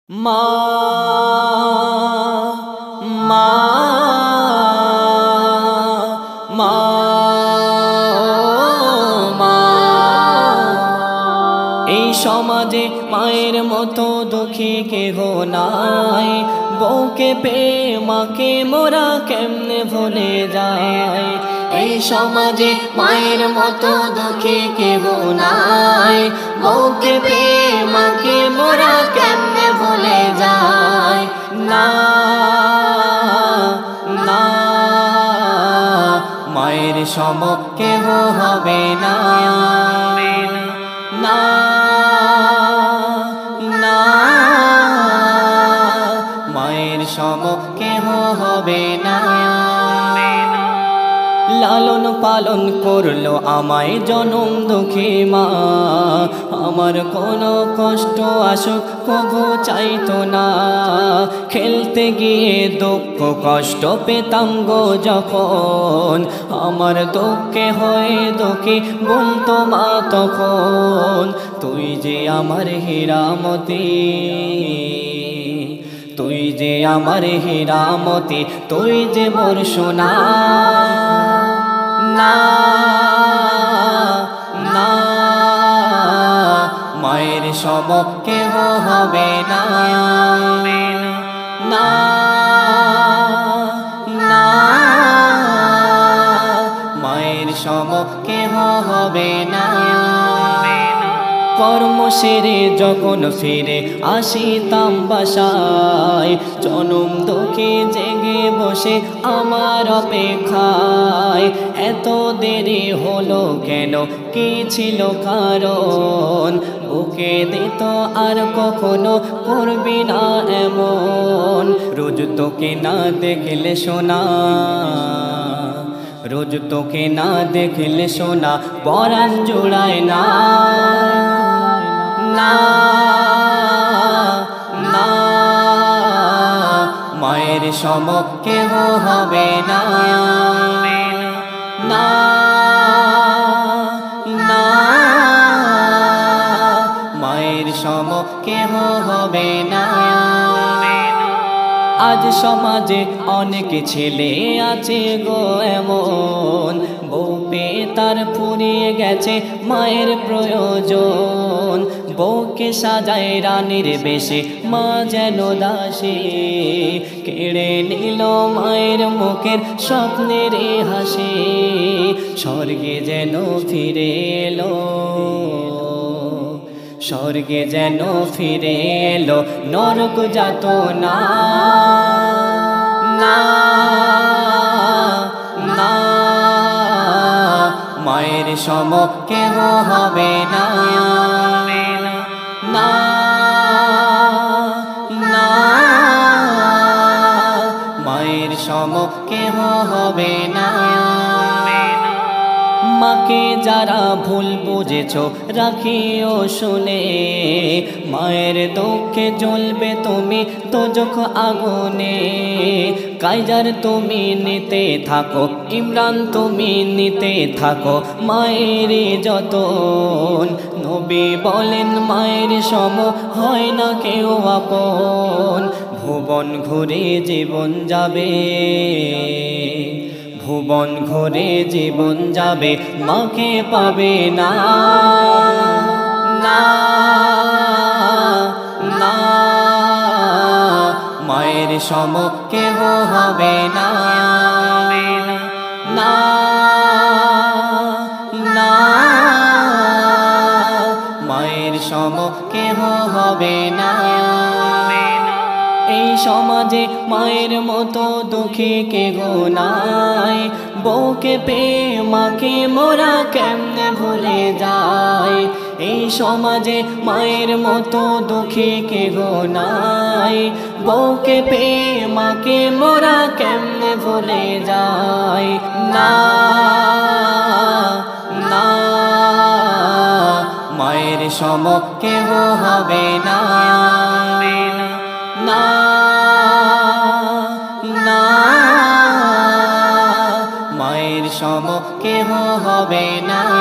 মা মা মা মা এই সমাজে মায়ের মতো দুঃখী কেহ নাই। বউকে পেয়ে মাকে মোরা কেমনে ভুলে যায়। এই সমাজে মায়ের মতো দুঃখী কেহ নাই। বউকে পেয়ে মাকে মোরা কেমনে ভুলে যায়। না না মায়ের সম কেহ হবে না। না না মায়ের সম কেহ হবে না। লালন পালন করলো আমায় জনম দুঃখী মা। আমার কোনো কষ্ট আসুক কবু চাইতো না। খেলতে গিয়ে দুঃখ কষ্ট পেতাম গো যখন। আমার দুঃখে হয়ে দুঃখী বলতো মা তখন। তুই যে আমার হীরামতি, তুই যে আমার হীরামতি, তুই যে মোর সোনা। না না মায়ের সম কেহ হবে না। না না মায়ের সম কেহ হবে না। কর্ম সেরে যখন ফিরে আসিতাম বাসায়, জনম দুঃখে জেগে বসে আমার অপেক্ষায়। এত দেরি হলো কেন, কি ছিল কারণ? বুকে দিত আর কখনো করবি না এমন। রোজ তোকে না দেখলে সোনা, রোজ তোকে না দেখলে সোনা পরাণ জোড়ায় না। না না মায়ের সম কেহ হবে না। না না মায়ের সম কেহ হবে না। আজ সমাজে অনেক ছেলে আছে গো এমন, বউ পেয়ে তার ফুরিয়ে গেছে মায়ের প্রয়োজন। বউকে সাজায় রানীর বেশে, মা যেন দাসী। কেড়ে নিল মায়ের মুখের স্বপ্নের হাসি। স্বর্গে যেন ফিরে এলো, স্বর্গে যেন ফিরে এলো নরক যাতনা। না না মায়ের সম কেহ হবে না। না না মায়ের সম কেহ হবে না। মাকে যারা ভুল বুঝেছ রাখিও শুনে, মায়ের দুঃখে জ্বলবে তুমি দোজখ আগুনে। কাইজার তুমি নিতে থাকো, ইমরান তুমি নিতে থাকো মায়ের যতন। নবী বলেন মায়ের সম হয় না কেউ আপন। ভুবন ঘুরে জীবন যাবে, ভুবন ঘুরে জীবন যাবে, মাকে পাবে না। না না মায়ের সম কেহ হবে না। না না মায়ের সম কেহ হবে না। এই সমাজে মায়ের মতো দুঃখী কেহ নাই। বউকে পেয়ে মাকে মোরা কেমনে ভুলে যায়। এই সমাজে মায়ের মতো দুঃখী কেহ নাই। বউকে পেয়ে মাকে মোরা কেমনে ভুলে যায়। না না মায়ের সম কেহ হবে না। না না মায়ের সম কেহ হবে না।